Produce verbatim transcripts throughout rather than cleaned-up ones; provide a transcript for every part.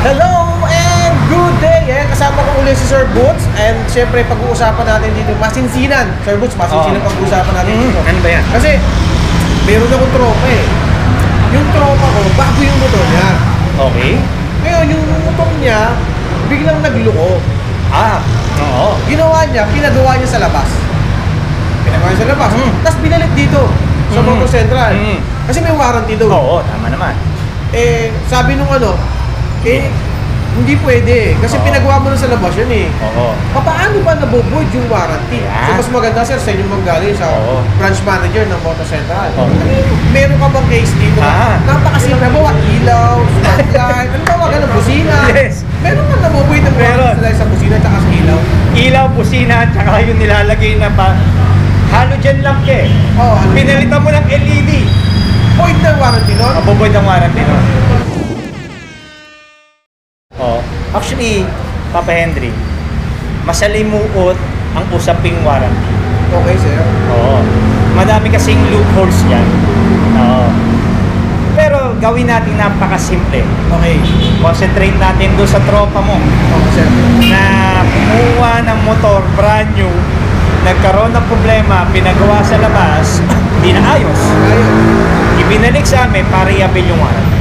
Hello and good day! Eh, kasama ko ulit si Sir Boots. And syempre, pag-uusapan natin dito, masinsinan. Sir Boots, masinsinan Oo. pag-uusapan natin dito. Ano ba yan? Kasi, meron akong tropa eh. Yung tropa ko, bago yung motor niya. Okay. Ngayon, yung motor niya, biglang nagluko. Ah, oo. Ginawa niya, pinagawa niya sa labas. Pinagawa niya sa labas. Mm. Tapos binalik dito, sa Mm. Motor Central. Mm. Kasi may warranty daw. Oo, tama naman. Eh, sabi nung ano, eh, hindi pwede. Kasi Oo. pinagawa mo na sa labas yun eh. Oo. Paano ba naboboid yung warranty? Yan. So, mas maganda sir sa inyo manggaling sa Oo. branch manager ng Motor Central. Oo. Meron ka bang case dito? Ah. Napakasimple mo, ilaw, spotlight, ano ba wag busina? Yes. Meron ka naboboid ng Meron. warranty sa busina at sa ilaw? Ilaw, busina, tsaka yung nilalagay na pa halogen lamp eh. Oo, ano? Pinalitan mo ng L E D. Void na warranty nun? Mabuboy ang warranty no? Oh, actually, Papa Henry, masalimuot ang usaping warranty. Okay sir. Oo. Madami kasing loopholes dyan. Oo. Pero gawin natin napakasimple. Okay. Concentrate natin doon sa tropa mo Okay sir. na kumuha ng motor brand new, nagkaroon ng problema, pinagawa sa labas, hindi na ayos. Ayun. Ibinalik sa amin para i-avail yung warranty.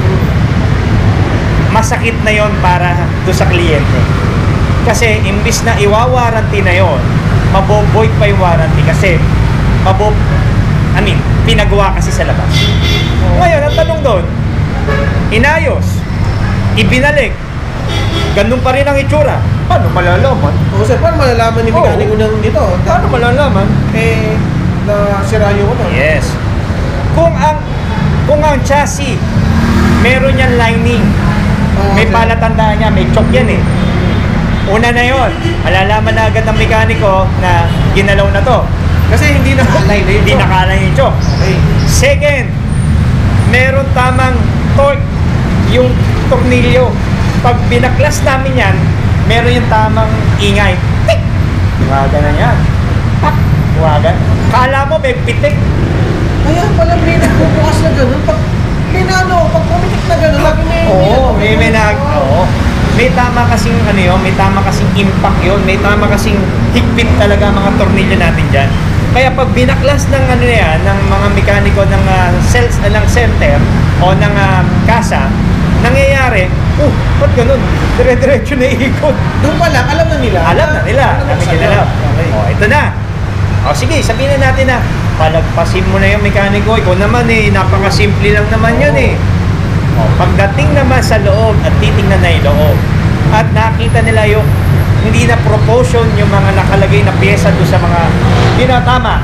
Masakit na yon para doon sa kliyente. Kasi imbis na iwa-warranty na yon, maboboid pa yung warranty kasi mabob I mean, pinagawa kasi sa labas. Ngayon, ang tanong doon, inayos, ibinalik, ganun pa rin ang itsura. Paano malalaman? Oo sir, paano malalaman ni Oo. mekaniko ng dito? Paano malalaman? Eh, nasira yung motor. Yes. Kung ang kung ang chassis meron yan lining, Oo, may sir. palatandaan niya, may choke yan eh. Una na yon, malalaman na agad ng mekaniko na ginalaw na to. Kasi hindi nakalay na yun. Hindi nakalan yung choke. Okay. Second, meron tamang torque yung tornilyo. Pag binaklas namin yan, meron yung tamang ingay. Tik! Tuwagan na yan. Pak! Tuwagan. Kala mo may pitik. Kaya pala may nagbubukas na gano'n. Pag pinano, pag pumitik na gano'n, lagi may... Oo, may may nag... Oo. May tama kasing ano yun, may tama kasing impact yun, may tama kasing higpit talaga ang mga tornilyo natin dyan. Kaya pag binaklas ng ano yan, ng mga mekaniko ng uh, cells, uh, ng center o ng uh, kasa, nangyayari, oh, ba't ganun? Dire-diretso na ikot. Doon pa lang, alam na nila. Alam na nila. Alam Kami sa kinalaw. Okay. O, ito na. O, sige, sabihin na natin na, palagpasin mo na yung mekaniko. Ikaw naman eh, napakasimple lang naman yun eh. O, pagdating naman sa loob at titingnan na yung loob at nakita nila yung hindi na proportion yung mga nakalagay na pyesa doon sa mga hindi na tama,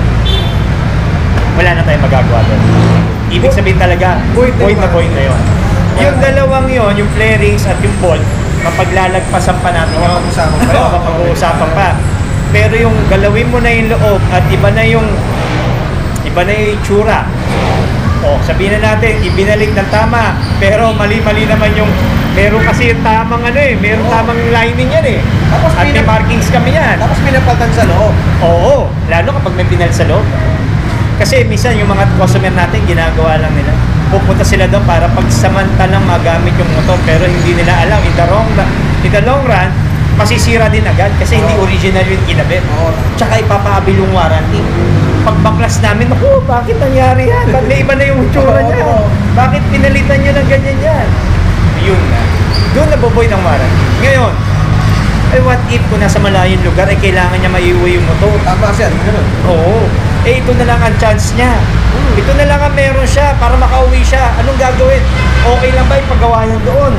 wala na tayong magagawa doon. Ibig sabihin talaga, Void void na na void na yun. Yung dalawang yon, yung flarings at yung bolt, mapaglalagpasan pa natin yun. Mapag-usapan pa yun. Oo, mapag-uusapan pa. Pero yung galawin mo na yung loob at iba na yung iba na yung itsura. O, sabihin na natin, ibinalik ng tama, pero mali-mali naman yung meron kasi yung tamang ano eh, meron Oo. tamang lining yan eh. Tapos At may pinap- markings kami yan. Tapos pinapaltan sa loob. Oo, lalo kapag may pinal sa loob. Kasi minsan yung mga customer natin, ginagawa lang nila. Pupunta sila doon para pagsamantalang magamit yung motor, pero hindi nila alam, in the long, in the long run, masisira din agad kasi hindi Oo. original yung kinabit. Oo. Tsaka ipapaabil yung warranty. Pagbaklas namin, naku, bakit nangyari yan? Ba't may iba na yung tsura niya? Oo. Bakit pinalitan nyo ng ganyan yan? Yun na. Doon naboboy ng warranty. Ngayon, eh what if kung nasa malayong lugar, eh kailangan niya maiuwi yung motor? Tama sir, gano'n. Oo. Eh ito na lang ang chance niya. Ito na lang ang meron siya para makauwi siya. Anong gagawin? Okay lang ba yung paggawa niya doon?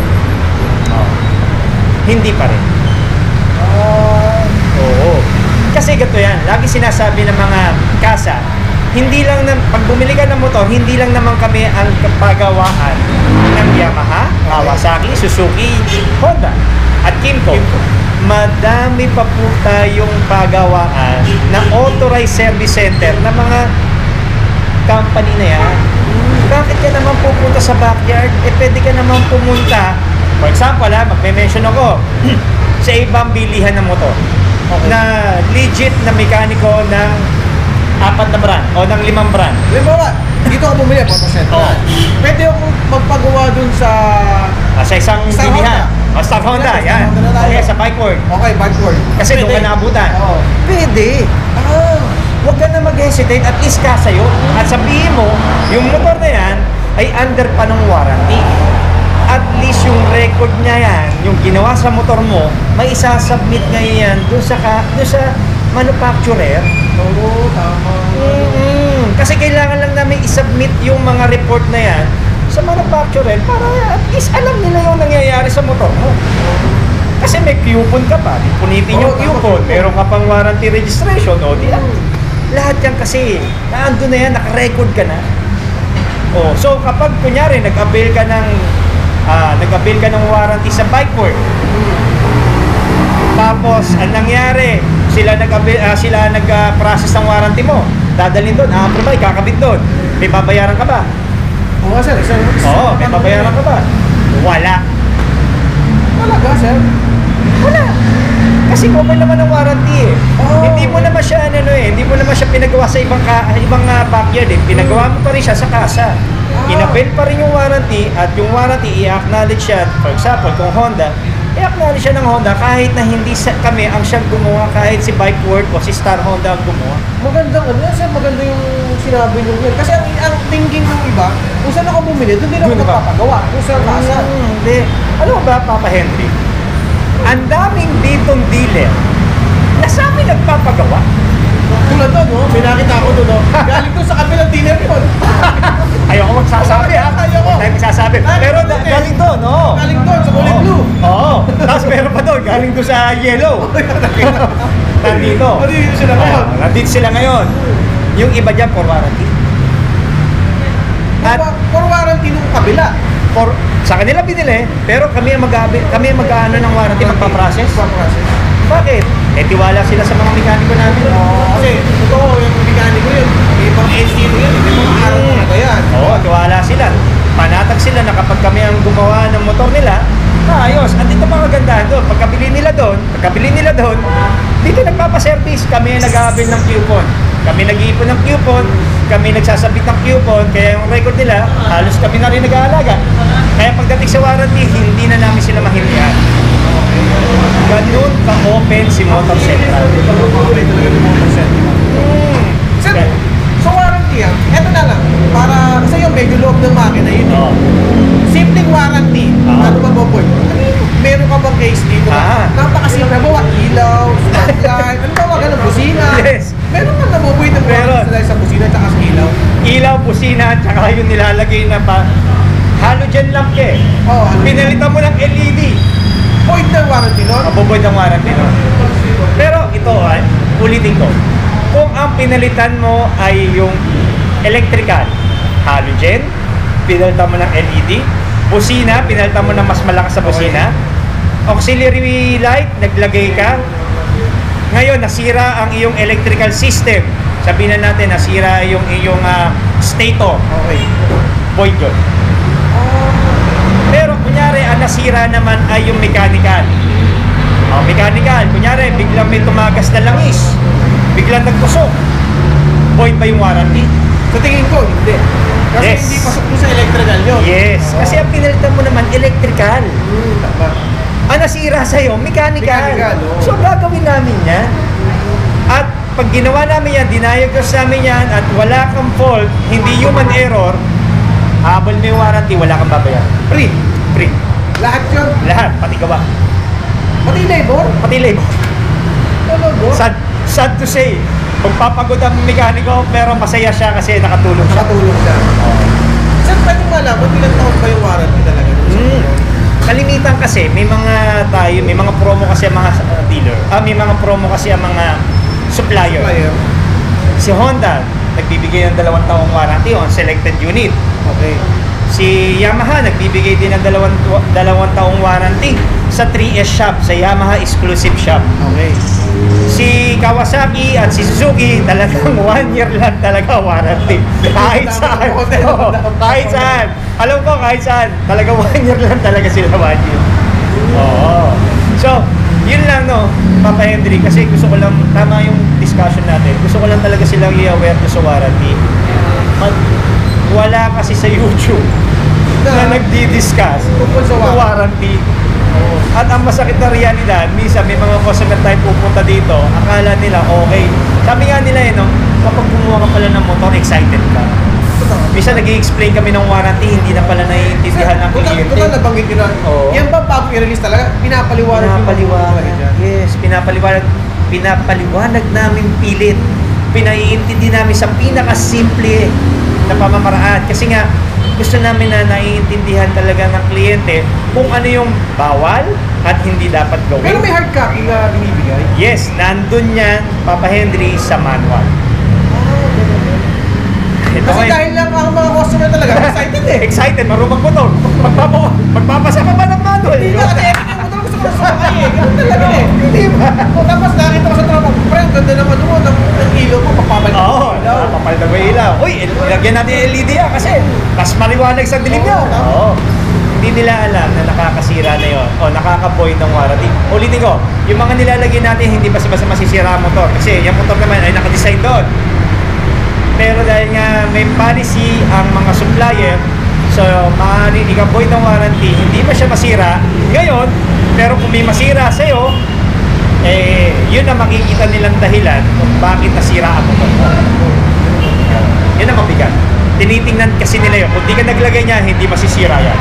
Hindi pa rin. Ah, Oo. Kasi gato yan, lagi sinasabi ng mga kasa, hindi lang na, pag bumili ka ng motor, hindi lang naman kami ang pagawaan ng Yamaha, Kawasaki, Suzuki, Honda, at Kimco. Madami pa po tayong pagawaan na authorized service center na mga company na yan. Bakit ka naman pupunta sa backyard? Eh, pwede ka naman pumunta. For example, ha, magme-mention ako sa ibang bilihan ng motor Okay. na legit na mekaniko ng apat na brand o ng limang brand. Halimbawa, dito ako bumili, four percent. Oo. Pwede akong magpagawa dun sa... Ah, sa isang Star bilihan. Honda. O, Star Honda, Star yan. Honda na tayo. Okay, sa backward. Okay, backward. Kasi doon ka naabutan. Oo. Pwede. Ah, Huwag ka na mag-hesitate at least ka sa'yo. At sabihin mo, yung motor na yan ay under pa ng warranty. At least yung record niya yan, yung ginawa sa motor mo, may isasubmit ngayon yan doon sa, ka, doon sa manufacturer. oo, tama. Mm-mm. Kasi kailangan lang namin isubmit yung mga report na yan sa manufacturer para at least alam nila yung nangyayari sa motor mo. Kasi may coupon ka pa, punitin yung Oo, tama, coupon, coupon. meron ka pang warranty registration, o di lang. Lahat yan kasi, naando na yan, nakarecord ka na. Oh, so kapag kunyari nag-avail ka ng ah, nag-avail ka ng warranty sa bikeboard, tapos ang nangyari, sila nag-avail, ah, sila nag-process ng warranty mo, dadalhin doon, a-approve, kakabit doon. May babayaran ka ba? Oo nga, sir. Isang, Oo, may babayaran ka ba? Wala. Talaga, sir. Wala. Kasi cover naman ng warranty eh. Oo. Hindi mo naman siya ano eh, hindi mo naman siya pinagawa sa ibang ka, ibang uh, backyard eh. Pinagawa mo pa rin siya sa kasa. Ah. Inabil pa rin yung warranty at yung warranty i-acknowledge siya. For example, kung Honda, i-acknowledge siya ng Honda kahit na hindi sa, kami ang siyang gumawa, kahit si Bikeword o si Star Honda ang gumawa. Magandang ano yan, sir. Maganda yung sinabi nyo yan. Kasi ang, ang thinking ng iba, kung saan ako bumili, doon din ako Doon ba? magpapagawa. Kung saan kasa. Hmm, hindi. Ano ba, Papa Henry? Ang daming ditong dealer na sa amin nagpapagawa. Tulad doon, no? May nakita ako doon, no? Galing doon sa kabilang dealer yun. Ayoko magsasabi ha. Ayoko. Tayo magsasabi. Galing Pero doon da- eh. galing doon, oo. Galing doon, sa kulay Oo. blue. Oo. Tapos meron pa doon, galing doon sa yellow. Nandito. Nandito sila ngayon. Oo, nandito sila ngayon. Yung iba dyan for warranty. At For, for warranty nung kabila. for, sa kanila binili, pero kami ang mag kami ang mag-ano ng warranty, magpa-process. Magpa-process. Bakit? Eh, tiwala sila sa mga mekaniko namin. Oo, kasi totoo yung mekaniko yun. May ibang estilo yun. May mga araw mga ba yan. Oo, tiwala sila. Panatag sila na kapag kami ang gumawa ng motor nila, ayos. At ito mga kagandahan doon. Pagkabili nila doon, pagkabili nila doon, dito nagpapaservice. Kami ang nag-aabil ng coupon. Kami nag-iipon ng coupon, kami nagsasabit ng coupon, kaya yung record nila, halos kami na rin nag-aalaga. Kaya pagdating sa warranty, hindi na namin sila mahindihan. Ganun ka-open si Motor Central. Pag-operate talaga yung motor set. Hmm. Sir, sa warranty yan, eto na lang. Para, kasi yung medyo loob ng makina yun. eh. Oo. Simpleng warranty. Ah. Ano ba, Boboy? Meron ka bang case dito? Ah. Napakasimple. Bawa, ilaw, spotlight, ano ba, wag ganun, busina. Yes. Meron ka na, Boboy, ng Meron. warranty dahil sa busina at sa ilaw. Ilaw, busina, tsaka yung nilalagay na pa halogen lamp eh. Oo, halogen. Pinalitan mo ng L E D. Point na warranty nun. Mabuboy ang warranty nun. Pero ito ay, ulitin ko. Kung ang pinalitan mo ay yung electrical, halogen, pinalitan mo ng L E D, busina, pinalitan mo ng mas malakas sa busina, auxiliary light, naglagay ka, ngayon nasira ang iyong electrical system. Sabihin na natin, nasira yung iyong uh, stator, Okay. void yun. Pero kunyari, ang nasira naman ay yung mechanical. Oh, mechanical, kunyari, biglang may tumagas na langis, biglang nagtusok, void ba yung warranty? Sa tingin ko, hindi. Kasi Yes. hindi pasok mo sa electrical yun. Yes, Oo. kasi ang pinalitan mo naman, electrical. Hmm, tama. Ang nasira sa'yo, mechanical. Mechanical, oo. So, gagawin namin yan. At pag ginawa namin yan, dinayagos namin yan, at wala kang fault, hindi human error, habol mo yung warranty, wala kang babayaran. Free. Free. Lahat yun. Lahat, pati gawa. Pati labor. Pati labor. Talaga. Sad, sad to say, magpapagod ang mekaniko, pero masaya siya kasi nakatulong siya. Nakatulong siya. Sir, pwede malaman, ilang taon ba yung warranty talaga? Mm. Kalimitan kasi, may mga tayo, may mga promo kasi ang mga uh, dealer. Ah, may mga promo kasi ang mga supplier. Supplier. Si Honda, nagbibigay ng dalawang taong warranty on selected unit. Okay. Si Yamaha, nagbibigay din ng dalawang, dalawang taong warranty sa three S shop, sa Yamaha exclusive shop. Okay. Si Kawasaki at si Suzuki, talagang one year lang talaga warranty. Kahit saan. Oo, kahit saan. Alam ko, kahit saan. Talaga one year lang talaga sila one year. Oo. So, yun lang, no, Papa Henry, kasi gusto ko lang, tama yung discussion natin, gusto ko lang talaga silang i-aware to sa warranty. Mag, wala kasi sa YouTube na, na nagdi-discuss tungkol sa warranty. warranty. At ang masakit na realidad, minsan may mga customer tayo pupunta dito, akala nila okay. Sabi nga nila eh, no, kapag kumuha ka pala ng motor, excited ka. Minsan nag-i-explain kami ng warranty, hindi na pala naiintindihan ng kliyente. Total, nabanggit nyo na. Oo. Yan ba bago i-release talaga? Pinapaliwanag yung Pinapaliwanag. mga Yes, pinapaliwanag. Pinapaliwanag namin pilit. Pinaiintindi namin sa pinakasimple na pamamaraan. Kasi nga, gusto namin na naiintindihan talaga ng kliyente kung ano yung bawal at hindi dapat gawin. Pero may hard copy na binibigay. Yes, nandun yan, Papa Henry, sa manual. Ito Kasi ngayon. dahil lang ang mga customer talaga, excited eh. Excited, marunong magmotor. Magpapa, magpapasa ka pa ng manual. Hindi ka kasi everything mo talaga gusto ko na sumakay eh. Ganun talaga eh. Hindi ba? O, tapos nakita ko sa tropa ko, pre, ang ganda naman mo, ng, ng ilaw mo, papabalik Oo, mo oh, papalit mo yung ilaw. Uy, ilagyan natin yung L E D ah, kasi mas maliwanag sa dilim niya. Oo, tama. Oo. Hindi nila alam na nakakasira na yon o nakaka-void ng warranty. Ulitin ko, yung mga nilalagay natin hindi basta-basta masisira ang motor kasi yung motor naman ay nakadesign doon. Pero dahil nga may policy ang mga supplier, so maaaring ika-void ng warranty, hindi pa siya masira ngayon, pero kung may masira sa'yo, eh, yun ang makikita nilang dahilan kung bakit nasira ang motor mo. Yun ang mabigat. Tinitingnan kasi nila yun. Kung di ka naglagay niya, hindi masisira yan.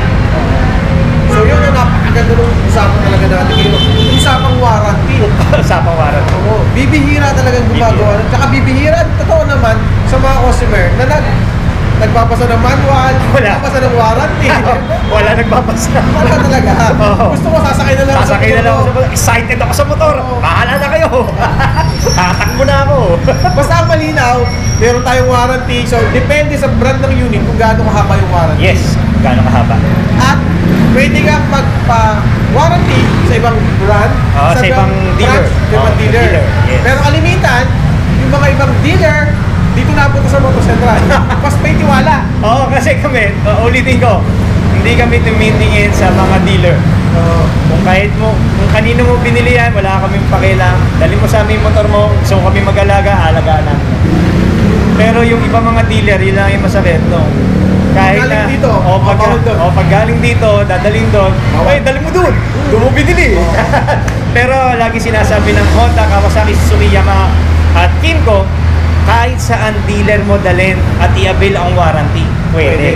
So yun ang napakaganda ng usapan talaga natin. Yung usapang warranty. Usapang warranty. Oo, bibihira talagang gumagawa. Tsaka bibihira, totoo naman, sa mga customer na nag, nagbabasa ng manual, Wala. nagbabasa ng warranty. Wala nagbabasa. Wala talaga. Oo. Gusto mo, sasakay na lang ako Sasakay na lang ako sa motor. motor. Excited ako sa motor. Oo. Bahala na kayo. Tatakbo na ako. Basta ang malinaw, meron tayong warranty. So, depende sa brand ng unit kung gaano kahaba yung warranty. Yes. Gano'ng kahaba. At pwede kang magpa-warranty sa ibang brand. Oo, sa ibang dealer. branch, sa ibang Oo, dealer. dealer, yes. Pero kalimitan, yung mga ibang dealer, dito napunta sa Motor Central. Mas may tiwala. Oo, kasi kami, uh, ulitin ko, hindi kami tumitingin sa mga dealer. Oo. Kung kahit mo, kung kanino mo binili yan, wala kaming pakialam. Dali mo sa aming motor mo, gusto mo kami mag-alaga, alagaan namin. Pero yung iba mga dealer, yun lang yung masakit, no? Kahit Pag galing na, dito, o pag, bawal doon. o pag galing dito, dadaling doon, Bawal. ay, dali mo doon, doon mo binili. Pero lagi sinasabi ng Honda, Kawasaki, Suzuki, Yamaha, at Kimco, kahit saan dealer mo dalhin at i-avail ang warranty, pwede.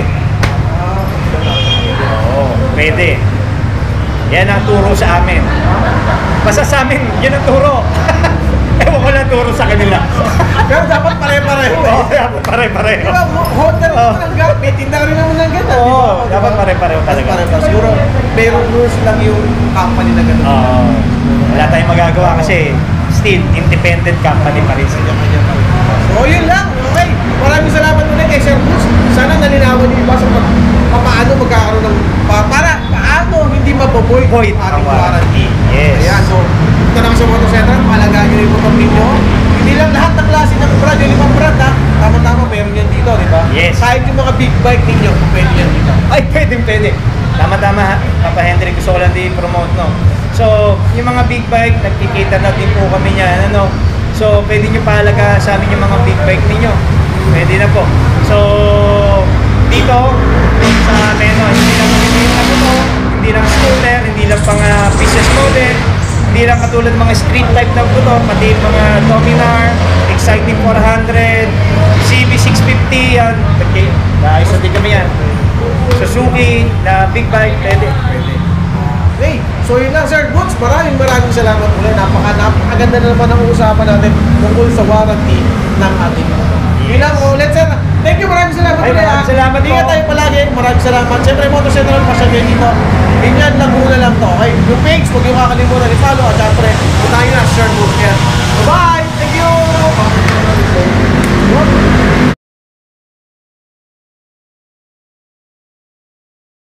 Oo, pwede. Yan ang turo sa amin. Basta sa amin, yan ang turo. Ewan ko lang turo sa kanila. Pero dapat pare-pareho eh. Oo, dapat pare-pareho. Di ba, Honda rin Oo. naman ang gamit. Tinda rin naman ang ganda. di ba? Oo, Di ba? dapat pare-pareho Mas talaga. pare-pareho. Siguro, merong rules lang yung company na gano'n. Oo. Wala tayong magagawa kasi still, independent company pa rin sila. So, yun lang. Okay. Maraming salamat ulit kay Sir Boots. Sana nalinawan yung iba sa pag, pa- paano magkakaroon ng, pa, para paano hindi maboboy Void ang ang ating warranty. warranty. Yes. Ayan. So, ito na sa Motor Central. Mahalagaan nyo yung motor ninyo. Hindi lang lahat ng klase ng brand. Yung limang brand ha. Tama-tama, meron yan dito, di ba? Yes. Kahit yung mga big bike ninyo, pwede yan dito. Ay, pwede, pwede. Tama-tama, ha? Papa Henry, gusto ko lang din promote, no? So, yung mga big bike, nagkikita na din po kami niyan, ano? So, pwede nyo paalaga sa amin yung mga big bike ninyo. Pwede na po. So, dito, sa amin, no? Hindi lang kami na to, hindi lang scooter, hindi lang pang uh, business model, hindi lang katulad ng mga street type na motor, pati yung mga Dominar, Exciting four hundred, C B six fifty, yan. Okay, guys, din kami yan. Suzuki na big bike, pwede. Pwede. Okay, so yun lang Sir Boots, maraming maraming salamat ulit. Napaka, napakaganda na naman ang usapan natin tungkol sa warranty ng ating motor. Yun lang ulit sir. Thank you, maraming salamat Ay, ulit. maraming ah. salamat Ingat po. tayo palagi, maraming salamat. Siyempre, Motor Central, pasyal dito. Ganyan lang muna lang to. Okay, yung page, huwag yung kakalimutan i-follow. At syempre, puntahan nyo na Sir Boots yan. Bye-bye!